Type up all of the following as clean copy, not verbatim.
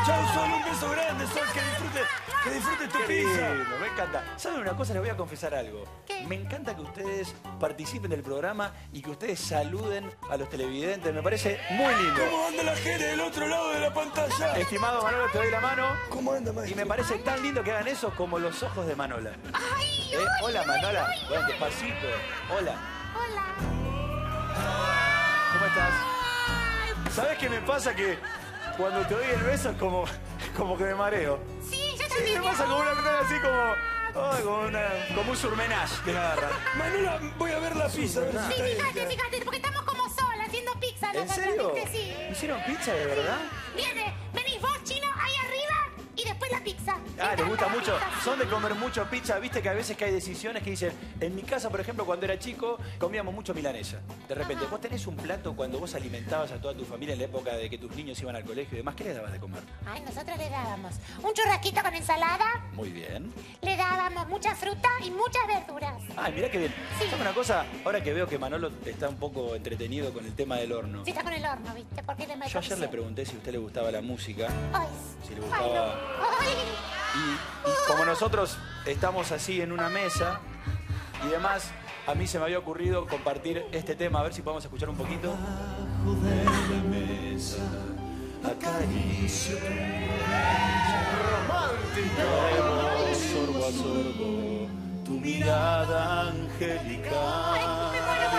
Chau, Sol, un beso grande, Sol, que disfrutes tu pizza. Me encanta. ¿Saben una cosa? Les voy a confesar algo. ¿Qué? Me encanta que ustedes participen del programa y que ustedes saluden a los televidentes. Me parece muy lindo. ¿Cómo anda la gente del otro lado de la pantalla? Estimado Manolo, te doy la mano. ¿Cómo anda, Y maestro? me parece tan lindo que hagan eso como los ojos de Manola. Hola, Manola. Bueno, despacito. Hola. Hola. ¿Cómo estás? ¿Sabes qué me pasa? Que cuando te doy el beso es como que me mareo. Sí, yo Sí, también. me pasa como una cosa así como un surmenage que me agarra. Manola, voy a ver la pizza, a ver si Sí, está bien. fíjate, porque estamos como solas haciendo pizza. ¿En nosotros, serio? ¿viste? Sí. ¿Hicieron pizza de verdad? Venís vos, Chino, ahí arriba y después la pizza. Ah, les gusta la mucho. pizza. Son de comer mucho pizza. Viste que a veces que hay decisiones que dicen, en mi casa, por ejemplo, cuando era chico, comíamos mucho milanesa. De repente, vos tenés un plato cuando vos alimentabas a toda tu familia en la época de que tus niños iban al colegio y demás. ¿Qué les dabas de comer? Ay, nosotros le dábamos un churrasquito con ensalada, Muy bien. le dábamos mucha fruta y muchas verduras. Ay, mirá qué bien. Sí. ¿Sabes una cosa? Ahora que veo que Manolo está un poco entretenido con el tema del horno. Sí, está con el horno, ¿viste? Porque le Yo ayer le pregunté si a usted le gustaba la música. Ay, Si le ay, gustaba. no. Ay. Y como nosotros estamos así en una mesa y demás, a mí se me había ocurrido compartir este tema. A ver si podemos escuchar un poquito. Abajo de la mesa, acaricio tu romántica. Bebo sorbo a sorbo tu mirada angelical.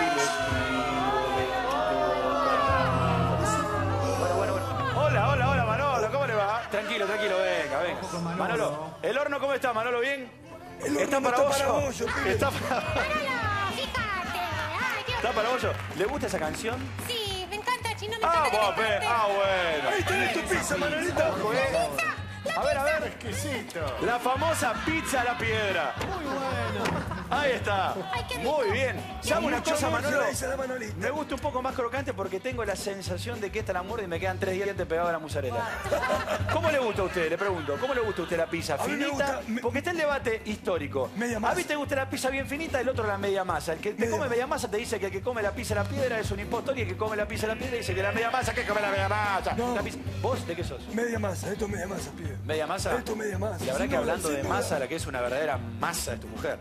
Bueno. Hola, Manolo, ¿cómo le va? Tranquilo, venga. Manolo, ¿el horno cómo está, Manolo? ¿Bien? El horno ¿Está no para está vos? para bollo, pibe. ¿Está para... Manolo, fíjate. Ay, Dios. ¿Está para vos? ¿Le gusta esa canción? Sí, me encanta, Chino, me Ah, encanta. bueno. Ahí tenés tu pizza, Manolita. Ojo, A ver. Exquisito. La famosa pizza a la piedra. Muy bueno. Ahí está. Ay, qué rico. Muy bien. ¿Sabe una Mucho cosa, amor se Manolo? la dice la Manolita. Me gusta un poco más crocante porque tengo la sensación de que esta la muerde y me quedan 3 dientes pegados a la mozzarella. ¿Cómo le gusta a usted? Le pregunto. ¿Cómo le gusta a usted la pizza? A mí me ¿Finita? gusta- Porque está el debate histórico. Media A masa. mí te gusta la pizza bien finita, el otro la media masa. El que te Media come masa. media masa te dice que el que come la pizza a la piedra es un impostor y el que come la pizza a la piedra dice que la media masa, que come la media masa. No. La pizza- ¿Vos de qué sos? Media masa, esto es media masa, pibe. ¿Media masa? Esto es media masa. La verdad Sin que duda, hablando sin de duda. masa, la que es una verdadera masa es tu mujer.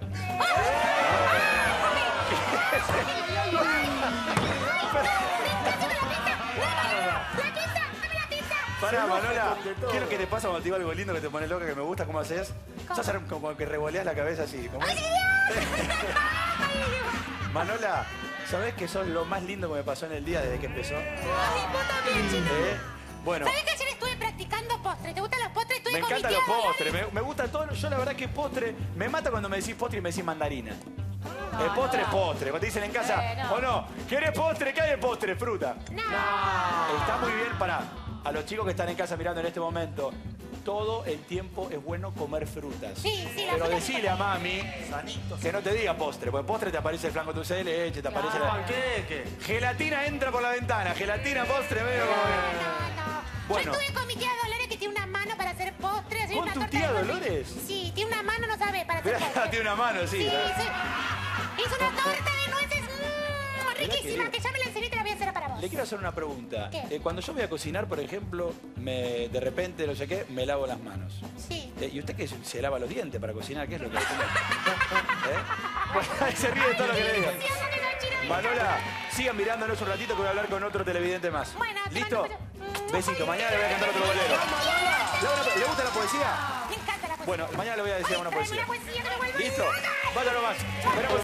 Pará, Manola, ¿qué es lo que te pasa cuando te digo algo lindo que te pone loca, que me gusta? ¿Cómo haces? Sos como que revoleás la cabeza así. ¿Cómo es? Manola, ¿sabés que sos lo más lindo que me pasó en el día desde que empezó? Ay, vos también, Chino. Bueno, ¿Sabés que ayer estuve practicando postres? ¿Te gustan los postres? Estuve me con mi encantan tía los Dolores. postres, me gusta todo. Yo la verdad que postre, me mata cuando me decís postre y me decís mandarina. El postre es postre. Cuando te dicen en casa, no. o no, ¿querés postre? ¿Qué hay de postre? Fruta. No. Está muy bien para a los chicos que están en casa mirando en este momento. Todo el tiempo es bueno comer frutas. Sí, la Pero fruta decile a mami que no te diga postre, porque postre te aparece el flanco dulce de leche, te aparece la... ¿Qué? Gelatina entra por la ventana, gelatina, postre, medio como... No. Bueno. Yo estuve con mi tía Dolores que tiene una mano para hacer postres. y ¿Con una tu torta tía de bolillo. Dolores? Sí, tiene una mano, no sabe, para hacer postres. Tiene una mano, sí. Sí. Hizo una torta de nueces riquísima, bien. que ya me la enseñé y te la voy a hacer para vos. Le quiero hacer una pregunta. ¿Qué? Cuando yo voy a cocinar, por ejemplo, de repente, no sé qué, me lavo las manos. Sí. ¿Y usted qué se lava los dientes para cocinar? ¿Qué es lo que hace? Bueno, ahí se ríe de todo lo que le digo. Manola, sigan mirándonos un ratito que voy a hablar con otro televidente más. Bueno, te ¿Listo? mando un Besito, mañana le voy a cantar otro bolero. ¿Le gusta la poesía? Me encanta la poesía. Bueno, mañana le voy a decir una Tráeme poesía. una poesía que me vuelva ¿Listo? loca. Vaya nomás. Esperamos